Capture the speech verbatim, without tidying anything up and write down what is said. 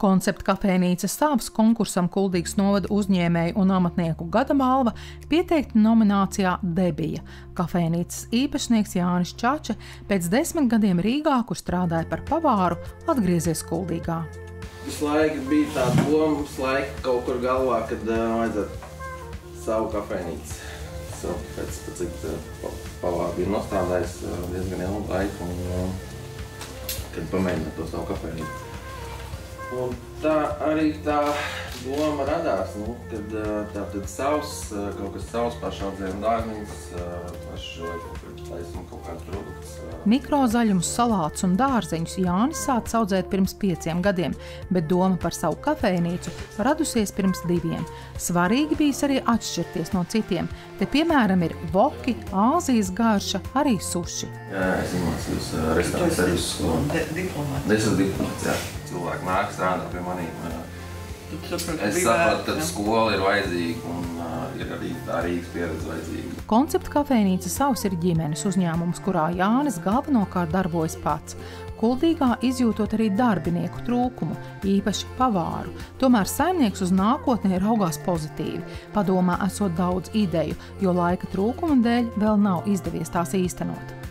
Koncepta kafejnīcas Savs konkursam Kuldīgas novada uzņēmēju un amatnieku gada balva pieteikta nominācijā Debija. Kafejnīcas īpašnieks Jānis Čača pēc desmit gadiem Rīgā, kur strādāja par pavāru, atgriezies Kuldīgā. Visu laiku bija tā doma, visu laiku kaut kur galvā, kad uh, vajadzētu savu kafejnīcu. So, pēc, pēc cik uh, pavāru bija nostrādājis uh, diezgan ilgu laiku, un uh, kad pamēģināju to savu kafejnīcu. Un tā arī tā doma radās, nu, kad tā tad savs, kaut kas savs pašaudzējuma dārziņus, paši taisam kaut kāds produkts. Mikrozaļumus, salātus un dārziņus Jānis sācis audzēt pirms pieciem gadiem, bet doma par savu kafejnīcu radusies pirms diviem. Svarīgi bijis arī atšķirties no citiem. Te, piemēram, ir voki, Āzijas garša, arī suši. Jā, es mācījos restorānu servisu skolu. Diplomāts. Es esmu diplomāts, jā. Cilvēki nāk strādā pie manīm. Es saprotu, ka skola ir vajadzīga un uh, ir arī tā Rīgas pieredze vajadzīga. Koncepta kafejnīca Savs ir ģimenes uzņēmums, kurā Jānis galvenokārt darbojas pats. Kuldīgā izjūtot arī darbinieku trūkumu, īpaši pavāru. Tomēr saimnieks uz nākotnē raugās pozitīvi. Padomā esot daudz ideju, jo laika trūkuma dēļ vēl nav izdevies tās īstenot.